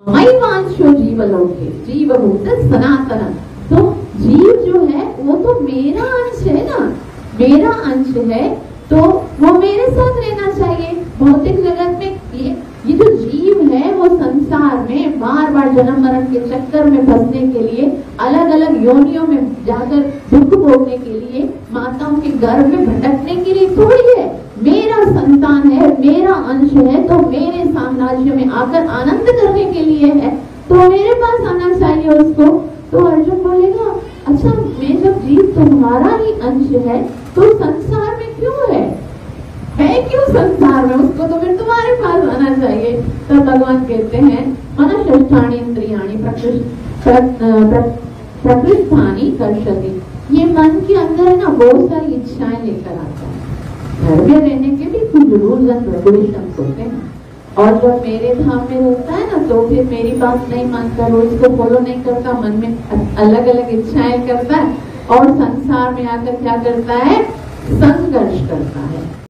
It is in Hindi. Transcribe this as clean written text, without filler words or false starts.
मयिवांशो जीवलोके जीवभूत सनातन। तो जीव जो है वो तो मेरा अंश है ना, मेरा अंश है, तो वो मेरे साथ रहना चाहिए। भौतिक जगत में ये जो जीव है वो संसार में बार बार जन्म मरण के चक्कर में फंसने के लिए, अलग अलग योनियों में जाकर दुख भोगने के लिए, माताओं के गर्भ में भटकने के लिए थोड़ी है। मेरा संतान है, मेरा अंश है, तो मेरे साम्राज्य में आकर आनंद करने के लिए है, तो मेरे पास आना चाहिए उसको। तो अर्जुन बोलेगा, अच्छा मैं जब जीव तुम्हारा ही अंश है तो संसार में क्यों है, मैं क्यों संसार में, उसको तो फिर तुम्हारे पास आना चाहिए। तो भगवान कहते हैं मनःषष्ठानि इंद्रियाणि प्रकृष्ठानि कर्षति। ये मन के अंदर है ना बहुत सारी इच्छाएं लेकर आता है। घर में रहने के भी कुछ रूल्स एंड रेगुलेशंस होते हैं, और जब मेरे धाम में रहता है ना तो फिर मेरी बात नहीं मानता, रूल्स को फॉलो नहीं करता, मन में अलग अलग इच्छाएं करता है, और संसार में आकर क्या करता है, संघर्ष करता है।